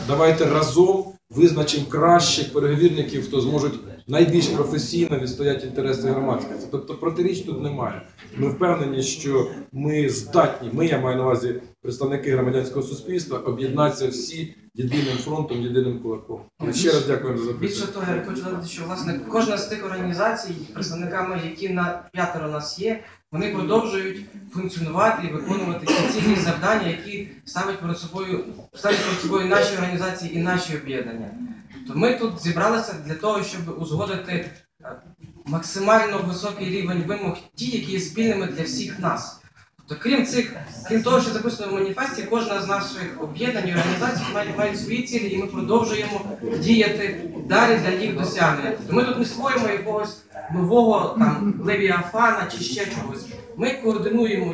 давайте разом визначимо кращих переговірників, хто зможуть найбільш професійно відстояти інтереси громадськості. Тобто протиріч тут немає. Ми впевнені, що ми здатні, я маю на увазі представники громадянського суспільства, об'єднатися всі єдиним фронтом, єдиним кулаком. Ще раз дякуємо за запитання. Більше того, я хочу додати, що власне кожна з тих організацій, представниками, які на 5 нас є, вони продовжують функціонувати і виконувати ті цілі завдання, які ставлять перед собою наші організації і наші об'єднання. Тобто ми тут зібралися для того, щоб узгодити максимально високий рівень вимог, ті, які є спільними для всіх нас. Тобто, крім того, що записано в маніфесті, кожна з наших об'єднань і організацій має свої цілі, і ми продовжуємо діяти далі для їх досягнення. Тобто ми тут не створюємо якогось нового левіафана чи ще чогось. Ми координуємо,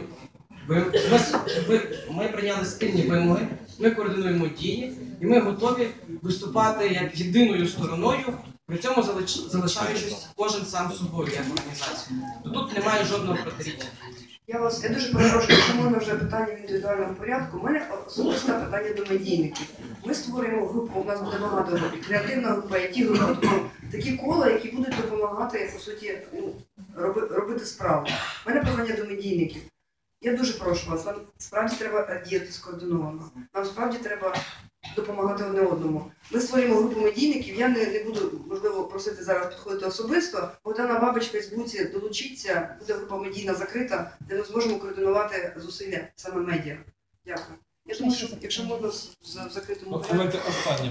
ми прийняли спільні вимоги, ми координуємо дії, і ми готові виступати як єдиною стороною, при цьому залишаючись кожен сам собою як організація. Тут немає жодного протиріччя. Я дуже перепрошую, що можна вже питання в індивідуальному порядку. У мене особисте питання до медійників. Ми створюємо групу, у нас буде багато груп, креативна група, IT-група, такі кола, які будуть допомагати, по суті, робити справу. У мене прохання до медійників. Я дуже прошу вас, нам справді треба діяти скоординовано. Нам справді треба допомагати одне одному. Ми створюємо групу медійників, я не буду, можливо, просити зараз підходити особисто. Богдана Бабич в Фейсбуці долучиться, буде група медійна закрита, де ми зможемо координувати зусилля саме медіа. Дякую. Я думаю, що якщо можна в закритому Давайте останнє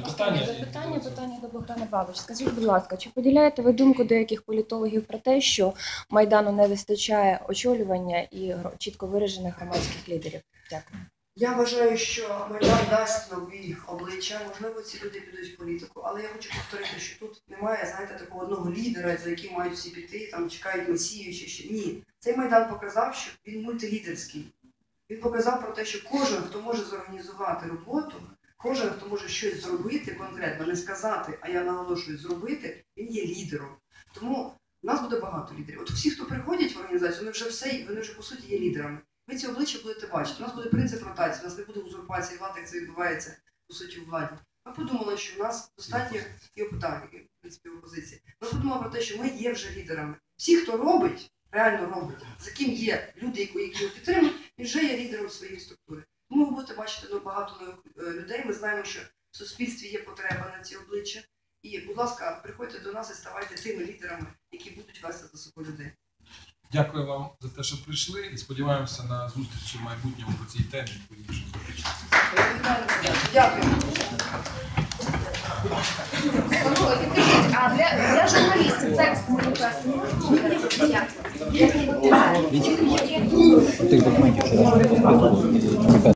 питання до Богдана Бабич. Скажіть, будь ласка, чи поділяєте ви думку деяких політологів про те, що Майдану не вистачає очолювання і чітко виражених громадських лідерів? Дякую. Я вважаю, що Майдан дасть нові обличчя, можливо, ці люди підуть в політику, але я хочу повторити, що тут немає, знаєте, такого одного лідера, за яким мають всі піти, там чекають месію чи ще. Ні. Цей Майдан показав, що він мультилідерський. Він показав про те, що кожен, хто може зорганізувати роботу, кожен, хто може щось зробити конкретно, не сказати, а я наголошую, зробити, він є лідером. Тому в нас буде багато лідерів. От всі, хто приходять в організацію, вони вже по суті є лідерами. Ви ці обличчя будете бачити. У нас буде принцип ротації, у нас не буде узурпації влади, як це відбувається, по суті, в владі. Ми подумали, що у нас достатньо і опитань, в принципі, опозиції. Ми подумали про те, що ми є вже лідерами. Всі, хто робить, реально робить, за ким є люди, які його підтримують, він вже є лідером своєї структури. Тому ви будете бачити багато нових людей. Ми знаємо, що в суспільстві є потреба на ці обличчя. І, будь ласка, приходьте до нас і ставайте тими лідерами, які будуть вести за собою людей. Дякую вам за те, що прийшли, і сподіваємося на зустрічі в майбутньому по цій темі. Дякую. А для журналістів текст Тих документів, що